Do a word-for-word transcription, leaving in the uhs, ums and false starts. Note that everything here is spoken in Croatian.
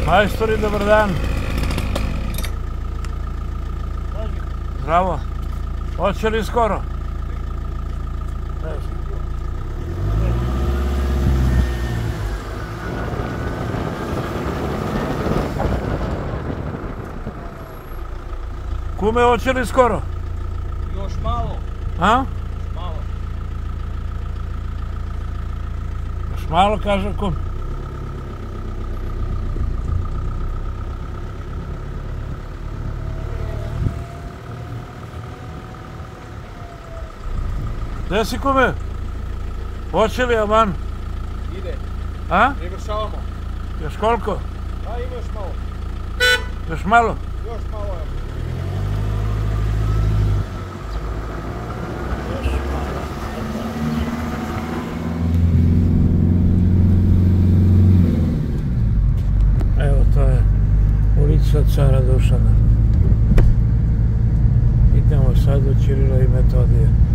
Majstori, dobar dan. Zdravo. Hoće li skoro? Kume, hoće li skoro? Još malo. A? Malo. Još malo, kaže kum. Gdje si, kume? Hoće li, aman? Ide. A? Privršavamo. Još koliko? Da, ima još malo. Još malo? Još malo je. Evo, to je ulica Cara Dušana. Idemo sad u Ćirila i Metodija.